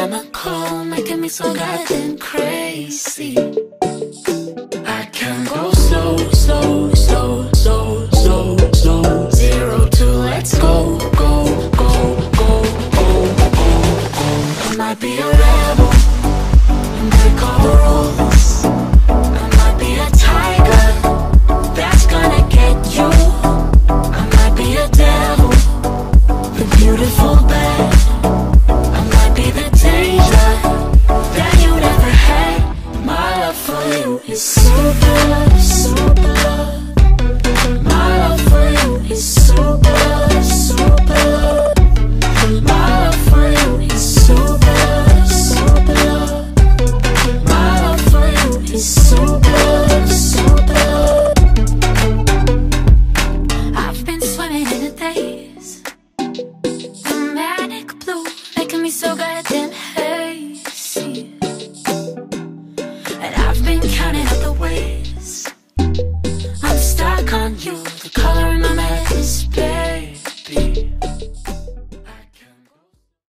chemical, making me so goddamn crazy. I can go slow, slow, slow, slow, slow, slow. 0 to let's go, go, go, go, go, go, go. I might be a rebel and break all the rules. I might be a tiger that's gonna get you. I might be a devil, the beautiful bad. I might be the danger that you never had. My love for you is super, super. My love for you is super, super. My love for you is super, super. My love for you is super, super. I've been swimming in a daze, a manic blue, making me so goddamn